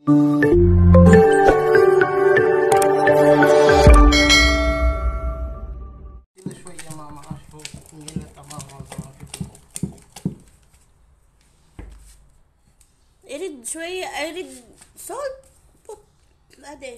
شوية ماما اشوف نقله تمام. ارد شوية، ارد صوت بعدين.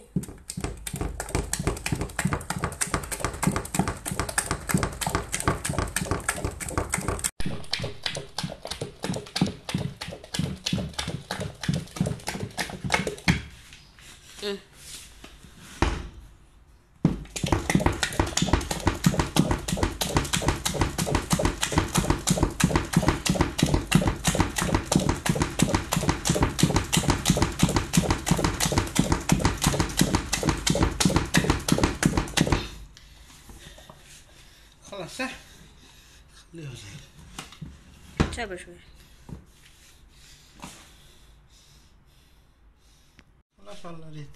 خلاص صح، خليه زين. صبر شوي. خلاص والله ريت.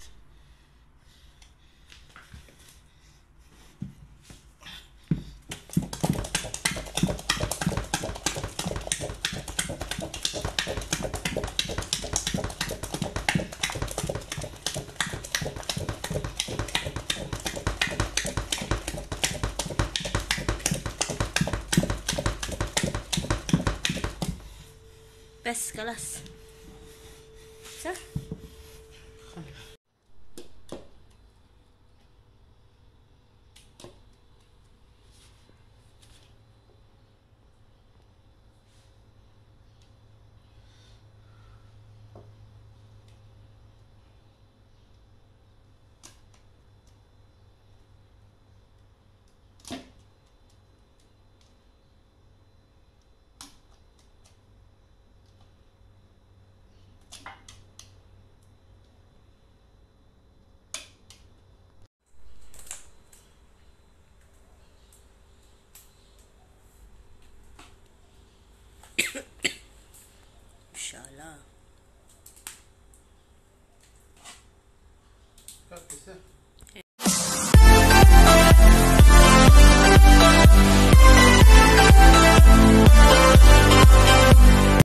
بس خلاص صح. ان شاء الله. كفي